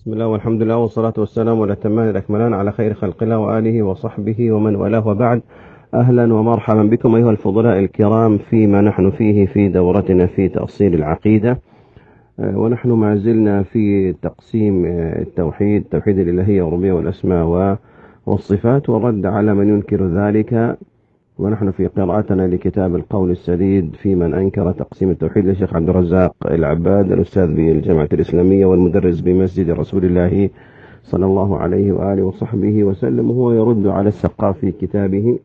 بسم الله والحمد لله والصلاة والسلام والأتمان الأكملان على خير خلق الله وآله وصحبه ومن والاه وبعد. أهلا ومرحبا بكم أيها الفضلاء الكرام فيما نحن فيه في دورتنا في تأصيل العقيدة، ونحن ما زلنا في تقسيم التوحيد، توحيد الإلهية والربوبية والأسماء والصفات والرد على من ينكر ذلك. ونحن في قراءتنا لكتاب القول السديد في من أنكر تقسيم التوحيد للشيخ عبد الرزاق العباد، الأستاذ بالجامعة الإسلامية والمدرس بمسجد رسول الله صلى الله عليه وآله وصحبه وسلم، وهو يرد على السقاف في كتابه.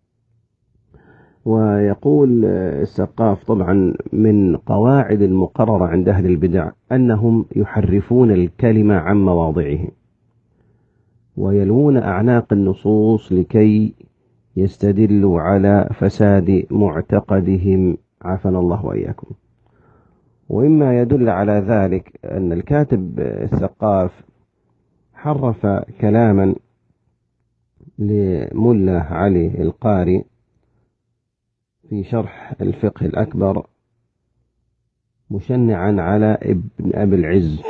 ويقول السقاف طبعا من قواعد المقررة عند أهل البدع أنهم يحرفون الكلمة عن مواضعه ويلوون أعناق النصوص لكي يستدلوا على فساد معتقدهم، عافانا الله وإياكم. وإما يدل على ذلك أن الكاتب السقاف حرف كلاما لملا علي القاري في شرح الفقه الأكبر مشنعا على ابن أبي العز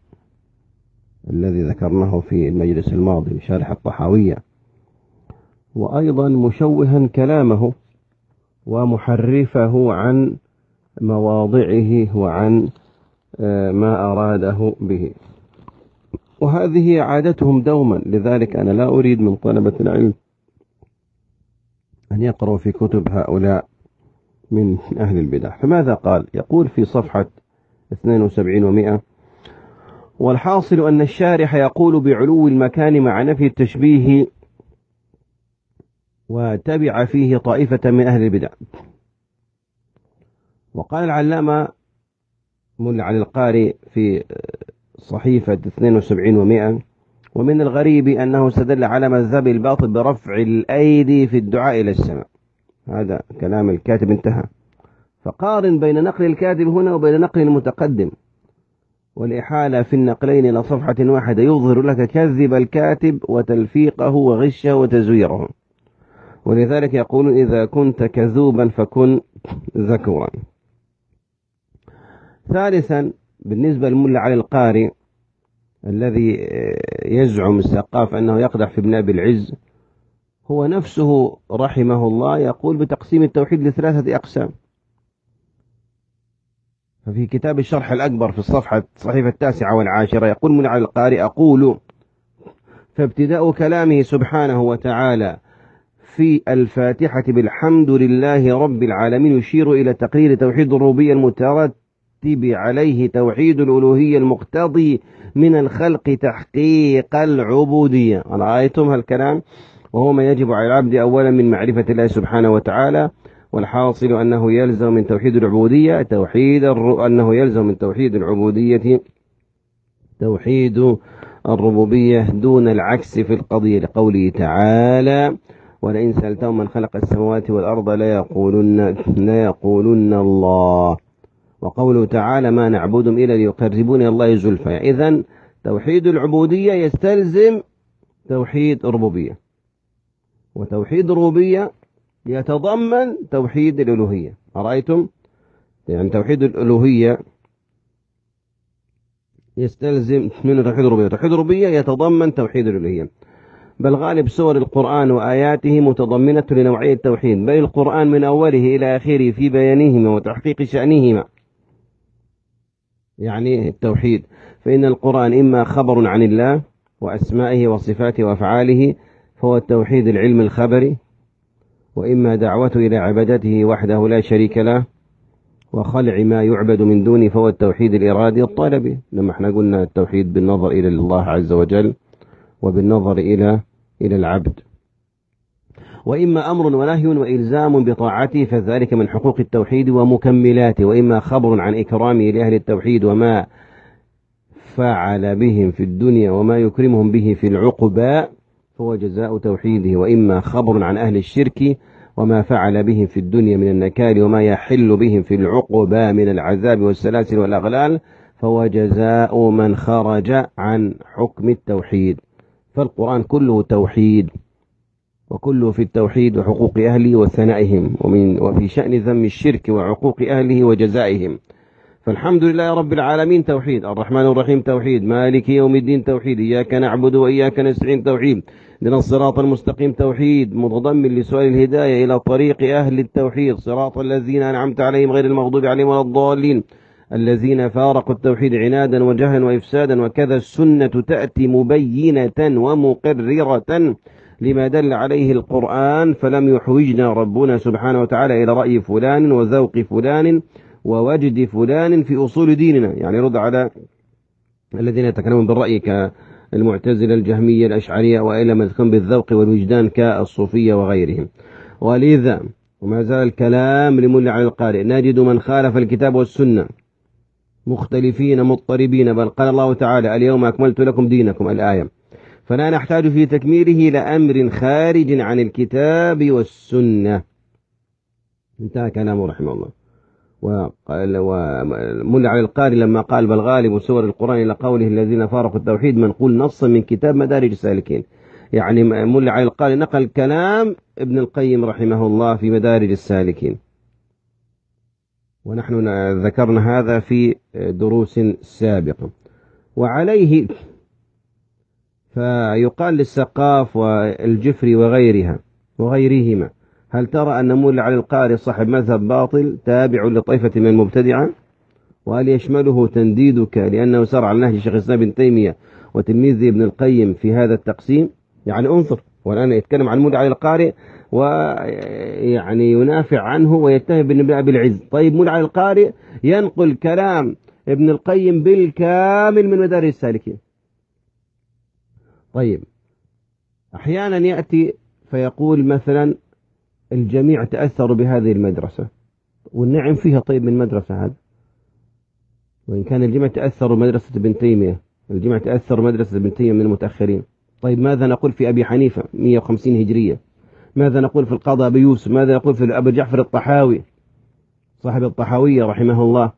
الذي ذكرناه في المجلس الماضي شارح الطحاوية، وأيضا مشوها كلامه ومحرفه عن مواضعه وعن ما أراده به، وهذه عادتهم دوما. لذلك أنا لا أريد من طلبة العلم أن يقرأوا في كتب هؤلاء من أهل البدع. فماذا قال؟ يقول في صفحة 72 و100: والحاصل أن الشارح يقول بعلو المكان مع نفي التشبيه، وتبع فيه طائفة من أهل البدع. وقال العلامة ملا علي القاري في صحيفة 72 و100: ومن الغريب أنه استدل على مذهب الباطل برفع الأيدي في الدعاء إلى السماء. هذا كلام الكاتب انتهى. فقارن بين نقل الكاتب هنا وبين نقل المتقدم، والإحالة في النقلين إلى صفحة واحدة يظهر لك كذب الكاتب وتلفيقه وغشه وتزويره. ولذلك يقولون إذا كنت كذوبا فكن ذكورا. ثالثا، بالنسبة للملا علي القاري الذي يزعم السقاف أنه يقدح في ابن أبي العز، هو نفسه رحمه الله يقول بتقسيم التوحيد لثلاثة أقسام. ففي كتاب الشرح الأكبر في صحيفة 9 و10 يقول ملا علي القاري: أقول فابتداء كلامه سبحانه وتعالى في الفاتحة بالحمد لله رب العالمين يشير إلى تقرير توحيد الربوبية المترتب عليه توحيد الألوهية المقتضي من الخلق تحقيق العبودية. رأيتم هالكلام؟ وهو ما يجب على العبد أولا من معرفة الله سبحانه وتعالى. والحاصل أنه يلزم من توحيد العبودية توحيد الربوبية دون العكس في القضية، لقوله تعالى: ولئن سألتهم من خلق السماوات والأرض ليقولن الله. وقوله تعالى: ما نعبدهم إلا ليقربون إلى الله زلفى. إذن توحيد العبودية يستلزم توحيد الربوبية، وتوحيد الربوبية يتضمن توحيد الألوهية. أرأيتم؟ يعني توحيد الألوهية يستلزم من توحيد الربوبية، توحيد الربوبية يتضمن توحيد الألوهية. بل غالب سور القرآن وآياته متضمنة لنوعية التوحيد، بل القرآن من أوله إلى آخره في بيانهما وتحقيق شأنهما، يعني التوحيد. فإن القرآن إما خبر عن الله وأسمائه وصفاته وأفعاله فهو التوحيد العلم الخبري، وإما دعوته إلى عبادته وحده لا شريك له وخلع ما يعبد من دونه فهو التوحيد الإرادي الطلبي. لما احنا قلنا التوحيد بالنظر إلى الله عز وجل وبالنظر إلى العبد. وإما أمر ونهي وإلزام بطاعته فذلك من حقوق التوحيد ومكملاته. وإما خبر عن إكرامه لأهل التوحيد وما فعل بهم في الدنيا وما يكرمهم به في العقبى فهو جزاء توحيده. وإما خبر عن أهل الشرك وما فعل بهم في الدنيا من النكال وما يحل بهم في العقبى من العذاب والسلاسل والأغلال فهو جزاء من خرج عن حكم التوحيد. فالقرآن كله توحيد، وكله في التوحيد وحقوق أهله وثنائهم، وفي شأن ذم الشرك وعقوق أهله وجزائهم. فالحمد لله رب العالمين توحيد، الرحمن الرحيم توحيد، مالك يوم الدين توحيد، إياك نعبد وإياك نستعين توحيد، لنا الصراط المستقيم توحيد، متضمن لسؤال الهداية إلى طريق أهل التوحيد، صراط الذين أنعمت عليهم غير المغضوب عليهم ولا الضالين، الذين فارقوا التوحيد عنادا وجهلا وإفسادا. وكذا السنة تأتي مبينة ومقررة لما دل عليه القرآن، فلم يحوجنا ربنا سبحانه وتعالى إلى رأي فلان وذوق فلان ووجد فلان في أصول ديننا، يعني رد على الذين يتكلمون بالرأي كالمعتزلة الجهمية الأشعرية، وإلى من يتكلم بالذوق والوجدان كالصوفية وغيرهم. ولذا وما زال الكلام لملا على القارئ، نجد من خالف الكتاب والسنة مختلفين مضطربين، بل قال الله تعالى اليوم أكملت لكم دينكم الآية، فلا نحتاج في تكميله لأمر خارج عن الكتاب والسنة. انتهى كلامه رحمه الله. وملا على القارئ لما قال بل غالب سور القرآن إلى قوله الذين فارقوا التوحيد منقول نصا من كتاب مدارج السالكين، يعني ملا على القارئ نقل كلام ابن القيم رحمه الله في مدارج السالكين، ونحن ذكرنا هذا في دروس سابقة. وعليه فيقال للسقاف والجفري وغيرهما هل ترى أن ملا على القارئ صاحب مذهب باطل تابع لطائفة من المبتدعة؟ وهل يشمله تنديدك لأنه سار على نهج شيخ الإسلام ابن تيمية وتلميذه ابن القيم في هذا التقسيم؟ يعني انظر، والآن يتكلم عن ملا على القارئ ويعني ينافع عنه ويتهم بالعز. طيب ملا على القارئ ينقل كلام ابن القيم بالكامل من مدارج السالكين. طيب أحيانا يأتي فيقول مثلا الجميع تأثروا بهذه المدرسة، والنعم فيها. طيب من مدرسة هذا؟ وإن كان الجميع تأثروا مدرسة ابن تيمية، الجميع تأثروا مدرسة ابن تيمية من المتأخرين. طيب ماذا نقول في أبي حنيفة 150 هجرية؟ ماذا نقول في القاضي أبي يوسف؟ ماذا نقول في أبي جعفر الطحاوي صاحب الطحاوية رحمه الله؟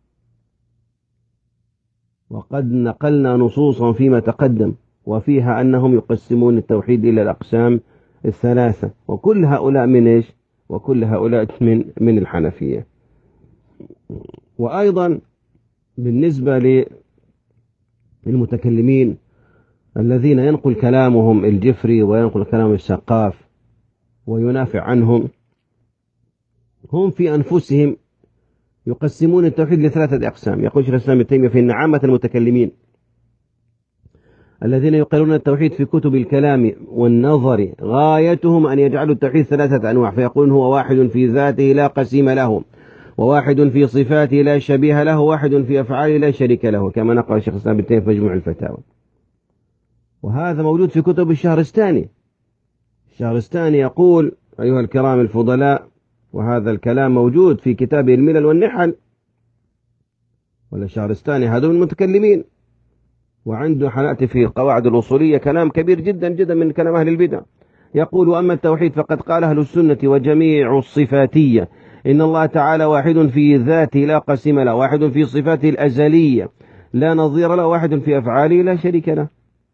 وقد نقلنا نصوصا فيما تقدم وفيها أنهم يقسمون التوحيد إلى الأقسام الثلاثة، وكل هؤلاء من إيش؟ وكل هؤلاء من الحنفية. وأيضا بالنسبة للمتكلمين الذين ينقل كلامهم الجفري وينقل كلام السقاف وينافع عنهم، هم في أنفسهم يقسمون التوحيد لثلاثة أقسام. يقول شيخ الإسلام ابن تيمية في أن عامة المتكلمين الذين يقررون التوحيد في كتب الكلام والنظر غايتهم أن يجعلوا التوحيد ثلاثة أنواع، فيقولون هو واحد في ذاته لا قسيم له، وواحد في صفاته لا شبيه له، وواحد في أفعاله لا شريك له، كما نقل شيخ الإسلام ابن تيمية في مجموع الفتاوى. وهذا موجود في كتب الشهرستاني. الشهرستاني يقول أيها الكرام الفضلاء، وهذا الكلام موجود في كتاب الملل والنحل، ولا الشهرستاني هذا من المتكلمين، وعنده حنأتي في القواعد الأصولية كلام كبير جدا جدا من كلام أهل البدع. يقول وأما التوحيد فقد قال أهل السنة وجميع الصفاتية إن الله تعالى واحد في ذاته لا قسم له، واحد في صفاته الأزلية لا نظير له، واحد في أفعاله لا شريك له.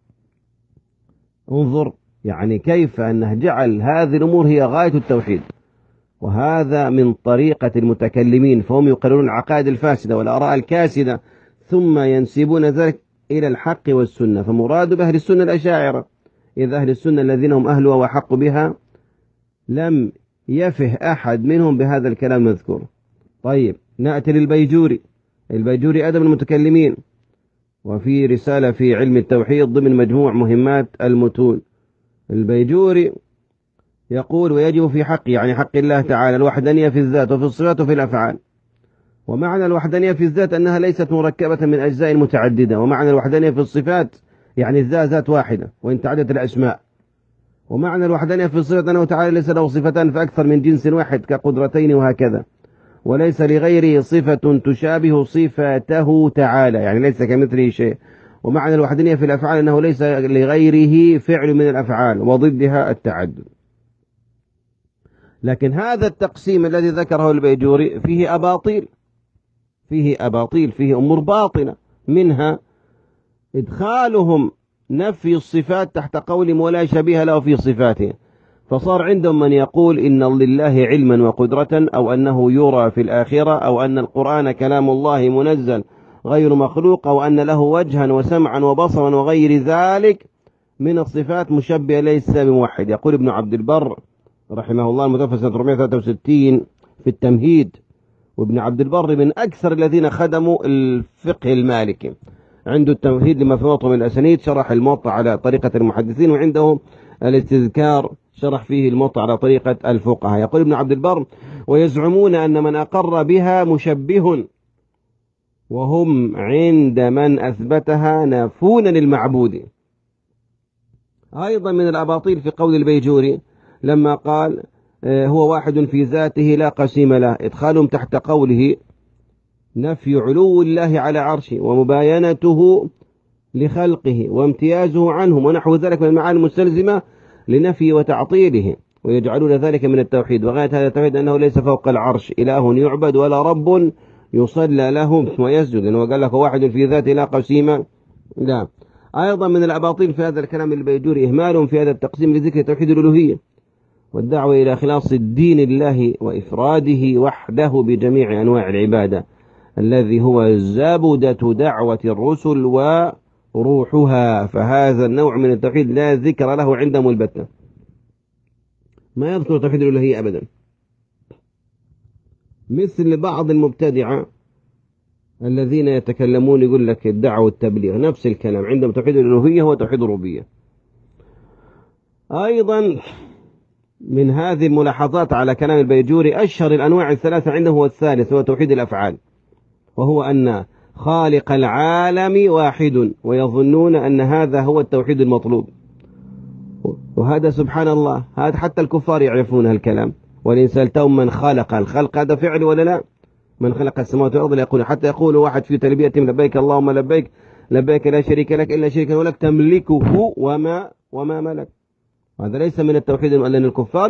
انظر يعني كيف أنه جعل هذه الأمور هي غاية التوحيد، وهذا من طريقة المتكلمين، فهم يقررون العقائد الفاسدة والآراء الكاسدة ثم ينسبون ذلك إلى الحق والسنة. فمراد بأهل السنة الأشاعرة، إذا أهل السنة الذين هم أهلها وحق بها لم يفه أحد منهم بهذا الكلام المذكور. طيب نأتي للبيجوري. البيجوري أدب المتكلمين، وفي رسالة في علم التوحيد ضمن مجموع مهمات المتون. البيجوري يقول ويجب في حق، يعني حق الله تعالى، الوحدانية في الذات وفي الصفات وفي الأفعال. ومعنى الوحدانية في الذات أنها ليست مركبة من أجزاء متعددة، ومعنى الوحدانية في الصفات يعني الذات ذات واحدة وإن تعددت الأسماء. ومعنى الوحدانية في الصفات أنه تعالى ليس له صفتان فأكثر من جنس واحد كقدرتين وهكذا، وليس لغيره صفة تشابه صفاته تعالى، يعني ليس كمثله شيء. ومعنى الوحدانية في الأفعال أنه ليس لغيره فعل من الأفعال وضدها التعدد. لكن هذا التقسيم الذي ذكره البيجوري فيه أباطيل، فيه أمور باطنة، منها إدخالهم نفي الصفات تحت قولهم ولا شبيه له في صفاته، فصار عندهم من يقول إن لله علما وقدرة، أو أنه يرى في الآخرة، أو أن القرآن كلام الله منزل غير مخلوق، أو أن له وجها وسمعا وبصرا وغير ذلك من الصفات، مشبه ليس بموحد. يقول ابن عبد البر رحمه الله المتوفى سنة 463 في التمهيد، وابن عبد البر من أكثر الذين خدموا الفقه المالكي، عنده التمهيد لما في موطأ من الأسانيد، شرح الموطأ على طريقة المحدثين، وعنده الاستذكار شرح فيه الموطأ على طريقة الفقهاء. يقول ابن عبد البر: ويزعمون أن من أقر بها مشبه، وهم عند من أثبتها نافون للمعبود. أيضا من الأباطيل في قول البيجوري لما قال هو واحد في ذاته لا قسيم له، إدخالهم تحت قوله نفي علو الله على عرشه ومباينته لخلقه وامتيازه عنهم ونحو ذلك من المعاني المستلزمة لنفي وتعطيله، ويجعلون ذلك من التوحيد. وغاية هذا التوحيد أنه ليس فوق العرش إله يعبد ولا رب يصلى له ويسجد، لأنه قال لك واحد في ذاته لا قسيم لا. أيضا من الأباطيل في هذا الكلام البيجوري إهمال في هذا التقسيم لذكر توحيد الألوهية والدعوة إلى خلاص الدين لله وإفراده وحده بجميع أنواع العبادة، الذي هو زبدة دعوة الرسل وروحها. فهذا النوع من التوحيد لا ذكر له عندهم البتة، ما يذكر توحيد الألوهية أبدا، مثل بعض المبتدعة الذين يتكلمون يقول لك الدعوة والتبليغ، نفس الكلام عندهم توحيد الألوهية هو توحيد الربوبية. أيضا من هذه الملاحظات على كلام البيجوري، أشهر الأنواع الثلاثة عنده هو الثالث، هو توحيد الأفعال، وهو أن خالق العالم واحد، ويظنون أن هذا هو التوحيد المطلوب. وهذا سبحان الله، هذا حتى الكفار يعرفون هالكلام. وإن سألتهم من خلق، الخلق هذا فعل ولا لا؟ من خلق السماوات والأرض لا يقول، حتى يقول واحد في تلبيتهم لبيك اللهم لبيك، لبيك لا شريك لك إلا شريكا ولك تملكه وما ملك. هذا ليس من التوحيد، لأن الكفار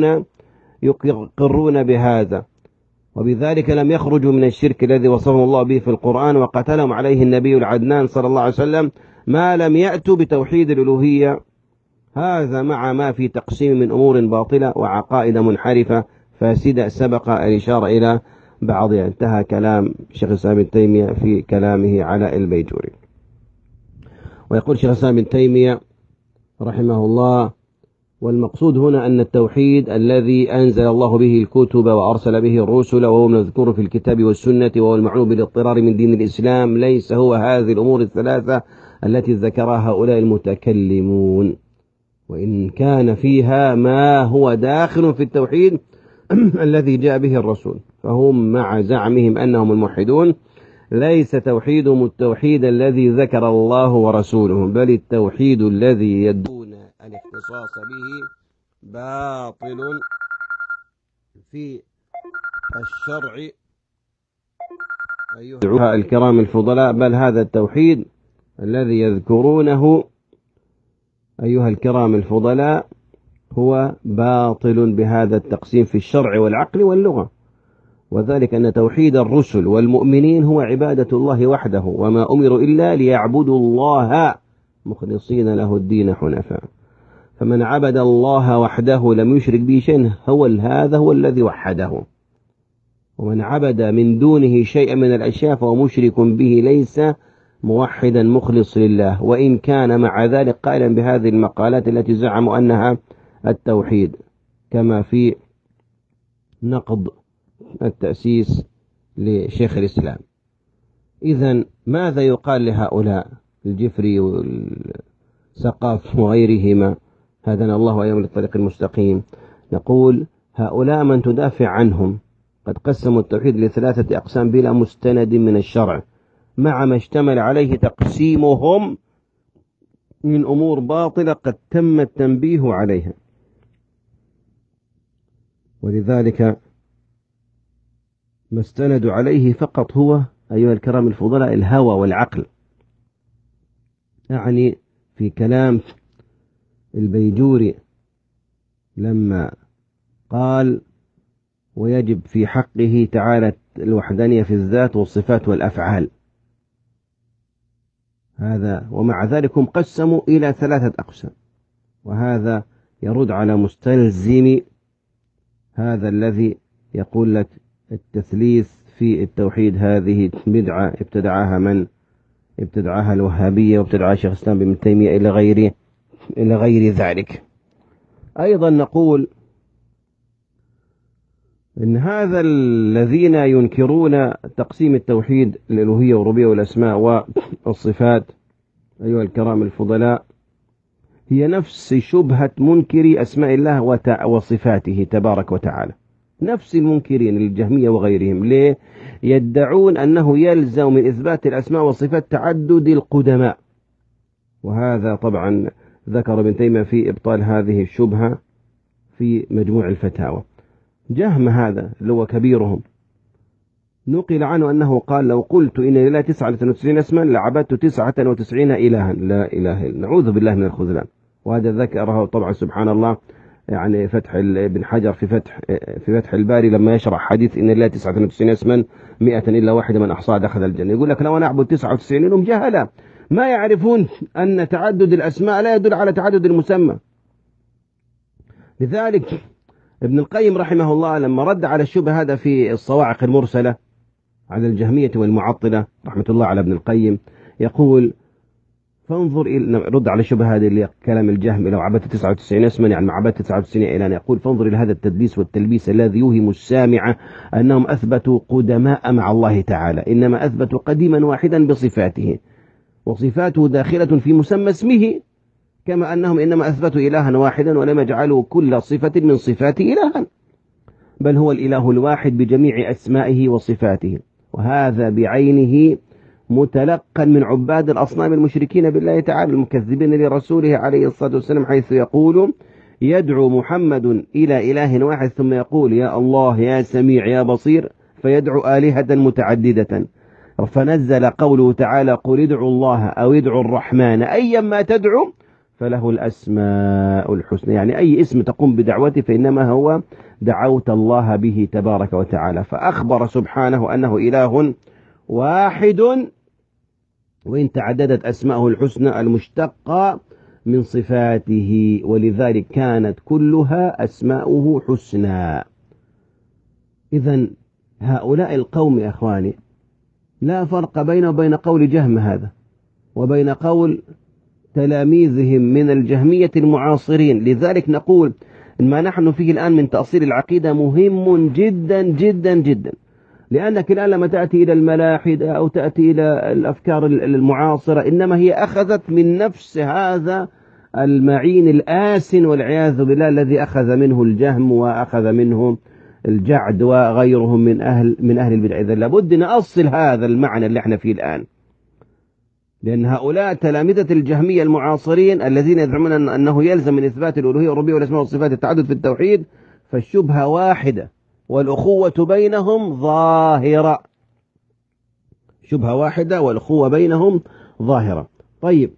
يقرون بهذا، وبذلك لم يخرجوا من الشرك الذي وصفهم الله به في القرآن وقتلهم عليه النبي العدنان صلى الله عليه وسلم، ما لم يأتوا بتوحيد الألوهية. هذا مع ما في تقسيم من أمور باطلة وعقائد منحرفة فاسدة سبق الإشارة إلى بعضها. انتهى كلام شيخ الإسلام ابن تيمية في كلامه على البيجوري. ويقول شيخ الإسلام ابن تيمية رحمه الله: والمقصود هنا أن التوحيد الذي أنزل الله به الكتب وأرسل به الرسل، وهو مذكور في الكتاب والسنة، وهو المعلوم بالاضطرار من دين الإسلام، ليس هو هذه الأمور الثلاثة التي ذكرها هؤلاء المتكلمون، وإن كان فيها ما هو داخل في التوحيد الذي جاء به الرسول، فهم مع زعمهم أنهم الموحدون ليس توحيدهم التوحيد الذي ذكر الله ورسوله، بل التوحيد الذي يدون الاختصاص به باطل في الشرع أيها الكرام الفضلاء. بل هذا التوحيد الذي يذكرونه أيها الكرام الفضلاء هو باطل بهذا التقسيم في الشرع والعقل واللغة، وذلك أن توحيد الرسل والمؤمنين هو عبادة الله وحده، وما أمروا إلا ليعبدوا الله مخلصين له الدين حنفاء. فمن عبد الله وحده لم يشرك به شيئا هذا هو الذي وحده، ومن عبد من دونه شيئا من الأشياء فهو مشرك به، ليس موحدا مخلص لله، وإن كان مع ذلك قائلا بهذه المقالات التي زعموا أنها التوحيد، كما في نقض التأسيس لشيخ الإسلام. إذن ماذا يقال لهؤلاء الجفري والسقاف وغيرهما؟ هدانا الله وإياهم للطريق المستقيم. نقول هؤلاء من تدافع عنهم قد قسموا التوحيد لثلاثة أقسام بلا مستند من الشرع، مع ما اشتمل عليه تقسيمهم من أمور باطلة قد تم التنبيه عليها. ولذلك ما استندوا عليه فقط هو أيها الكرام الفضلاء الهوى والعقل. يعني في كلام البيجوري لما قال ويجب في حقه تعالى الوحدانية في الذات والصفات والأفعال، هذا ومع ذلك هم قسموا إلى ثلاثة أقسام، وهذا يرد على مستلزم هذا الذي يقول لك التثليث في التوحيد هذه بدعة ابتدعها من؟ ابتدعها الوهابية وابتدعها شيخ الإسلام ابن تيمية إلى غير ذلك. أيضا نقول إن هذا الذين ينكرون تقسيم التوحيد الألوهية والربوبية والأسماء والصفات أيها الكرام الفضلاء هي نفس شبهة منكري أسماء الله وصفاته تبارك وتعالى، نفس المنكرين الجهمية وغيرهم. ليه؟ يدعون أنه يلزم من إثبات الأسماء والصفات تعدد القدماء، وهذا طبعا ذكر ابن تيمية في إبطال هذه الشبهة في مجموع الفتاوى. جهم هذا اللي هو كبيرهم نقل عنه أنه قال: لو قلت إن لله 99 اسما لعبدت 99 إلها. لا إله إلا، نعوذ بالله من الخذلان. وهذا ذكره طبعا سبحان الله يعني فتح ابن حجر في فتح الباري لما يشرح حديث إن لله 99 اسما 100 إلا واحدة من أحصاها دخل الجنة. يقول لك لو أنا أعبد 99 إنهم جهلة ما يعرفون أن تعدد الأسماء لا يدل على تعدد المسمى. لذلك ابن القيم رحمه الله لما رد على الشبه هذا في الصواعق المرسلة على الجهمية والمعطلة رحمة الله على ابن القيم يقول: فانظر رد على الشبه هذه اللي كلام الجهم لو عبدت 99 اسما يعني ما عبدت 99 إلها. يقول: فانظر إلى هذا التدليس والتلبيس الذي يوهم السامع أنهم أثبتوا قدماء مع الله تعالى، إنما أثبتوا قديما واحدا بصفاته، وصفاته داخلة في مسمى اسمه، كما أنهم إنما أثبتوا إلها واحدا ولم يجعلوا كل صفة من صفاته إلها، بل هو الإله الواحد بجميع أسمائه وصفاته. وهذا بعينه متلقا من عباد الأصنام المشركين بالله تعالى المكذبين لرسوله عليه الصلاة والسلام، حيث يقول: يدعو محمد إلى إله واحد ثم يقول: يا الله يا سميع يا بصير، فيدعو آلهة متعددة. فنزل قوله تعالى: قل ادعوا الله أو ادعوا الرحمن أيما تدعو فله الأسماء الحسنى، يعني أي اسم تقوم بدعوته فإنما هو دعوت الله به تبارك وتعالى. فأخبر سبحانه أنه إله واحد وإن تعددت أسماءه الحسنى المشتقة من صفاته، ولذلك كانت كلها أسماؤه حسنى. إذن هؤلاء القوم يا أخواني لا فرق بينه وبين قول جهم هذا وبين قول تلاميذهم من الجهمية المعاصرين. لذلك نقول إن ما نحن فيه الآن من تأصيل العقيدة مهم جدا جدا جدا، لأنك الآن لما تأتي إلى الملاحدة أو تأتي إلى الأفكار المعاصرة إنما هي أخذت من نفس هذا المعين الآسن والعياذ بالله الذي أخذ منه الجهم وأخذ منه الجعد وغيرهم من أهل البدع. إذن لابد نأصل هذا المعنى اللي احنا فيه الآن، لأن هؤلاء تلامذة الجهمية المعاصرين الذين يزعمون أنه يلزم من إثبات الألوهية والربوبية والأسماء والصفات التعدد في التوحيد، فالشبهة واحدة والأخوة بينهم ظاهرة. شبهة واحدة والأخوة بينهم ظاهرة. طيب،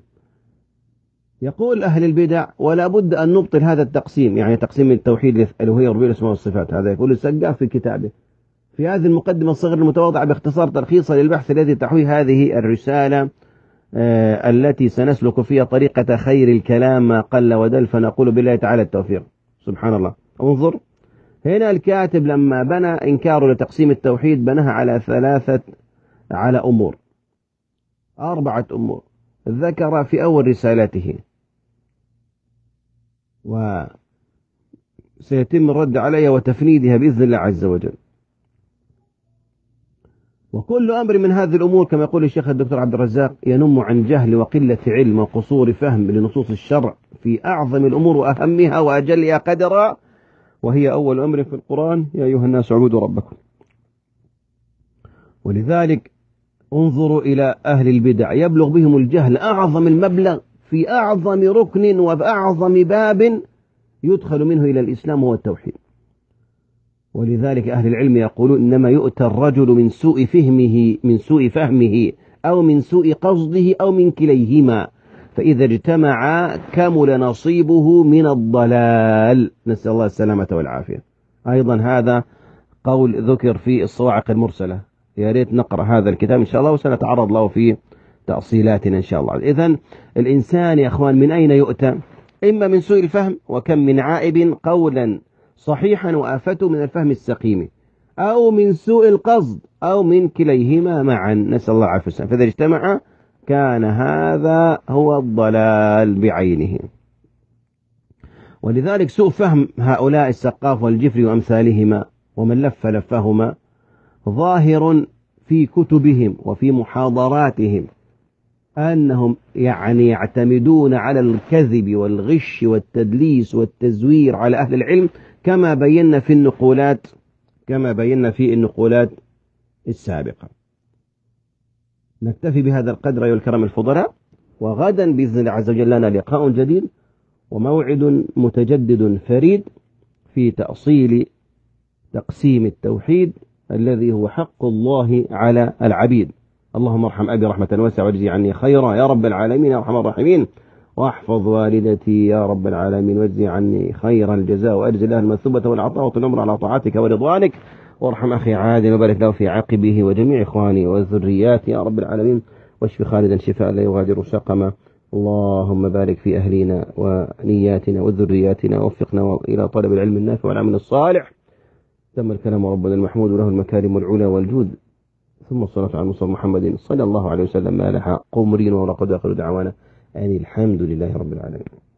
يقول أهل البدع: ولا بد أن نبطل هذا التقسيم، يعني تقسيم التوحيد الألوهية والربوبية والأسماء والصفات. هذا يقول السقاف في كتابه في هذه المقدمة الصغيرة المتواضعة باختصار تلخيصا للبحث الذي تحويه هذه الرسالة التي سنسلك فيها طريقة خير الكلام ما قل ودل، فنقول بالله تعالى التوفيق. سبحان الله. انظر هنا الكاتب لما بنى إنكاره لتقسيم التوحيد بناها على أمور 4 أمور ذكر في أول رسالته، وسيتم الرد عليها وتفنيدها بإذن الله عز وجل. وكل أمر من هذه الأمور كما يقول الشيخ الدكتور عبد الرزاق ينم عن جهل وقلة علم وقصور فهم لنصوص الشرع في أعظم الأمور وأهمها وأجلها قدرا، وهي أول أمر في القرآن: يا أيها الناس اعبدوا ربكم. ولذلك انظروا إلى أهل البدع يبلغ بهم الجهل أعظم المبلغ في أعظم ركن وأعظم باب يدخل منه إلى الإسلام هو التوحيد. ولذلك أهل العلم يقولون: إنما يؤتى الرجل من سوء فهمه أو من سوء قصده أو من كليهما، فإذا اجتمع كمل نصيبه من الضلال، نسأل الله السلامة والعافية. أيضا هذا قول ذكر في الصواعق المرسلة، يا ريت نقرأ هذا الكتاب إن شاء الله وسنتعرض له في تأصيلاتنا إن شاء الله. إذن الإنسان يا أخوان من أين يؤتى؟ إما من سوء الفهم، وكم من عائب قولا صحيحا وآفته من الفهم السقيم، أو من سوء القصد، أو من كليهما معا، نسأل الله العافية والسلامة. فإذا اجتمع كان هذا هو الضلال بعينه. ولذلك سوء فهم هؤلاء السقاف والجفري وأمثالهما ومن لف لفهما ظاهر في كتبهم وفي محاضراتهم، أنهم يعتمدون على الكذب والغش والتدليس والتزوير على أهل العلم، كما بينا في النقولات السابقة. نكتفي بهذا القدر أيها الكرام الفضلاء، وغدا بإذن الله عز وجل لنا لقاء جديد وموعد متجدد فريد في تأصيل تقسيم التوحيد الذي هو حق الله على العبيد. اللهم ارحم أبي رحمة واسعة واجزي عني خيرا يا رب العالمين يا أرحم الراحمين، واحفظ والدتي يا رب العالمين واجزي عني خير الجزاء، وأجزي له المثوبة والعطاء وطول العمر على طاعتك ورضوانك، وارحم أخي عادل وبارك له في عقبه وجميع إخواني وذرياتي يا رب العالمين، واشف خالدا شفاء لا يغادر سقما. اللهم بارك في أهلنا ونياتنا وذرياتنا، ووفقنا إلى طلب العلم النافع والعمل الصالح. تم الكلام ربنا المحمود له المكارم والعلا والجود، ثم الصلاة على المصطفى محمد صلى الله عليه وسلم ما لها قوم رين ولقد آخر دعوانا أن الحمد لله رب العالمين.